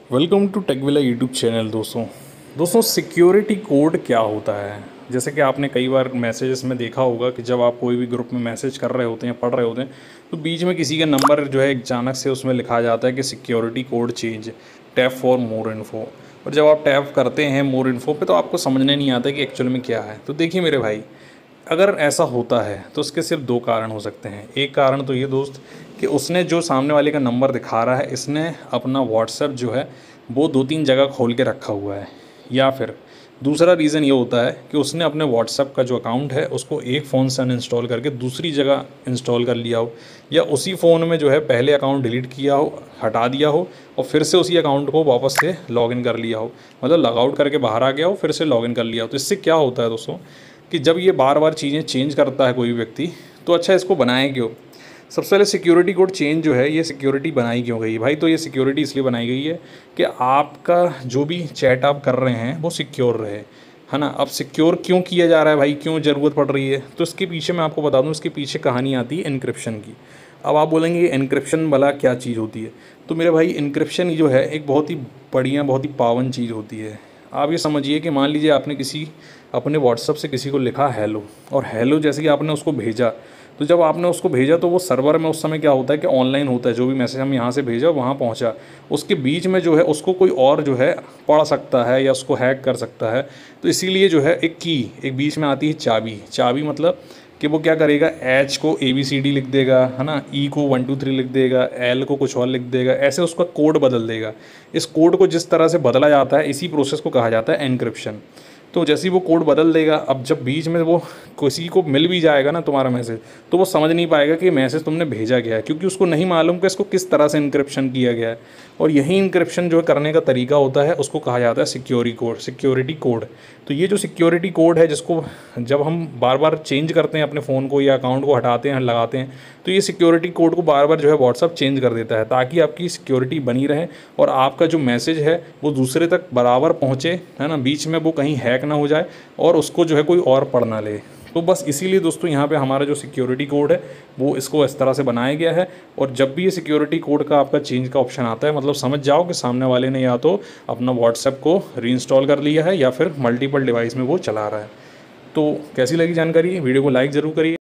Welcome to Techvilla YouTube channel. दोस्तों security code क्या होता है? जैसे कि आपने कई बार मैसेजेस में देखा होगा कि जब आप कोई भी ग्रुप में मैसेज कर रहे होते हैं, पढ़ रहे होते हैं, तो बीच में किसी का नंबर जो है अचानक से उसमें लिखा जाता है कि security code change, tap for more info. और जब आप टैप करते हैं मोर इन्फो पे तो आपको समझने नहीं आता कि एक्चुअल में क्या है। तो देखिए मेरे भाई, अगर ऐसा होता है तो उसके सिर्फ दो कारण हो सकते हैं। एक कारण तो ये दोस्त कि उसने जो सामने वाले का नंबर दिखा रहा है, इसने अपना व्हाट्सएप जो है वो 2-3 जगह खोल के रखा हुआ है। या फिर दूसरा रीज़न ये होता है कि उसने अपने व्हाट्सएप का जो अकाउंट है उसको एक फ़ोन से अनइंस्टॉल करके दूसरी जगह इंस्टॉल कर लिया हो, या उसी फ़ोन में जो है पहले अकाउंट डिलीट किया हो, हटा दिया हो, और फिर से उसी अकाउंट को वापस से लॉगिन कर लिया हो, मतलब लॉगआउट करके बाहर आ गया हो, फिर से लॉगिन कर लिया हो। तो इससे क्या होता है दोस्तों कि जब ये बार बार चीज़ें चेंज करता है कोई भी व्यक्ति, तो अच्छा इसको बनाए क्यों? सबसे पहले सिक्योरिटी कोड चेंज जो है, ये सिक्योरिटी बनाई क्यों गई भाई? तो ये सिक्योरिटी इसलिए बनाई गई है कि आपका जो भी चैट आप कर रहे हैं वो सिक्योर रहे, है ना। अब सिक्योर क्यों किया जा रहा है भाई, क्यों ज़रूरत पड़ रही है? तो इसके पीछे मैं आपको बता दूं, इसके पीछे कहानी आती है इनक्रिप्शन की। अब आप बोलेंगे इनक्रिप्शन भला क्या चीज़ होती है? तो मेरे भाई, इनक्रिप्शन जो है एक बहुत ही बढ़िया, बहुत ही पावन चीज़ होती है। आप ये समझिए कि मान लीजिए आपने किसी अपने व्हाट्सअप से किसी को लिखा हेलो, और हेलो जैसे कि आपने उसको भेजा, तो जब आपने उसको भेजा तो वो सर्वर में उस समय क्या होता है कि ऑनलाइन होता है, जो भी मैसेज हम यहाँ से भेजा वहाँ पहुँचा, उसके बीच में जो है उसको कोई और जो है पढ़ सकता है या उसको हैक कर सकता है। तो इसीलिए जो है एक की, एक बीच में आती है चाबी। चाबी मतलब कि वो क्या करेगा, एच को ABCD लिख देगा, है ना, ई को 1 2 3 लिख देगा, एल को कुछ और लिख देगा, ऐसे उसका कोड बदल देगा। इस कोड को जिस तरह से बदला जाता है, इसी प्रोसेस को कहा जाता है एनक्रिप्शन। तो जैसे ही वो कोड बदल देगा, अब जब बीच में वो किसी को मिल भी जाएगा ना तुम्हारा मैसेज, तो वो समझ नहीं पाएगा कि मैसेज तुमने भेजा गया है, क्योंकि उसको नहीं मालूम कि इसको किस तरह से इनक्रिप्शन किया गया है। और यही इनक्रिप्शन जो करने का तरीका होता है उसको कहा जाता है सिक्योरिटी कोड। तो ये जो सिक्योरिटी कोड है, जिसको जब हम बार बार चेंज करते हैं अपने फ़ोन को या अकाउंट को हटाते हैं, लगाते हैं, तो ये सिक्योरिटी कोड को बार बार जो है व्हाट्सअप चेंज कर देता है, ताकि आपकी सिक्योरिटी बनी रहे और आपका जो मैसेज है वो दूसरे तक बराबर पहुँचे, है ना, बीच में वो कहीं हैक ना हो जाए और उसको जो है कोई और पढ़ ना ले। तो बस इसीलिए दोस्तों यहाँ पे हमारा जो सिक्योरिटी कोड है वो इसको इस तरह से बनाया गया है। और जब भी ये सिक्योरिटी कोड का आपका चेंज का ऑप्शन आता है, मतलब समझ जाओ कि सामने वाले ने या तो अपना व्हाट्सएप को रीइंस्टॉल कर लिया है या फिर मल्टीपल डिवाइस में वो चला रहा है। तो कैसी लगी जानकारी? वीडियो को लाइक ज़रूर करिए।